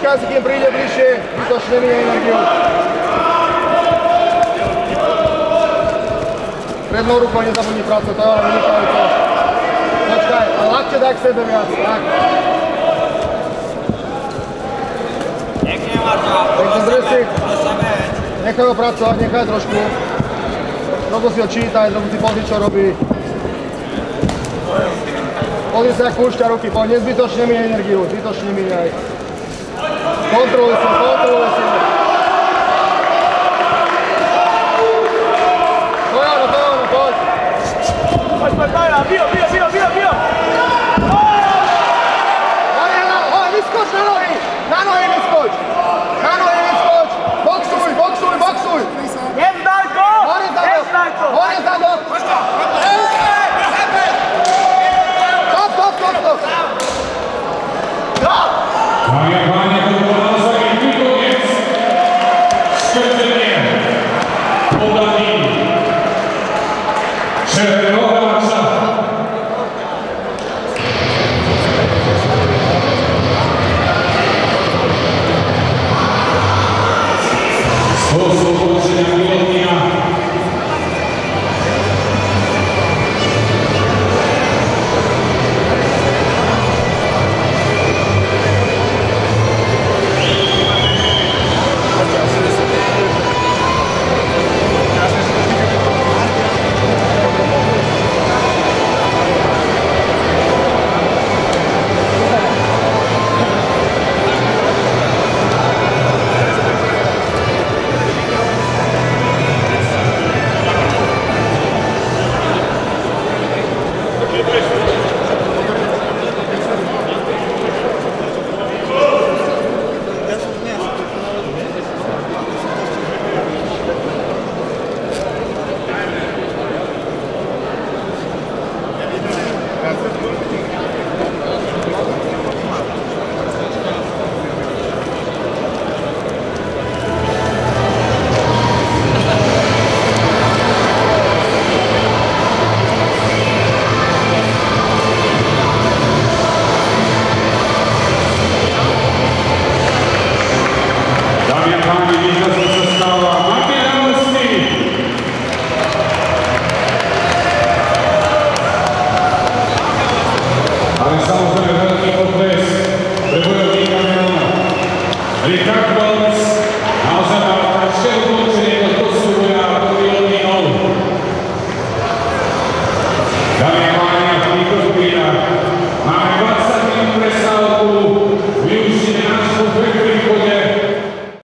Počkaj si, kým príde bližšie, zbytočne minie energiu. Prednou rukou nezabudni prácu, to je ale vynikajúco. Počkaj, ale ľahčie daj k sebe viac, tak. Pekne, Marta, nechaj ho pracovať, nechaj trošku. Trochu si ho čítaj, trochu si pozri, čo robí. Pozri sa, jak púšťa ruky, poď, nezbytočne minie energiu, zbytočne míňaj. Kontroluj si.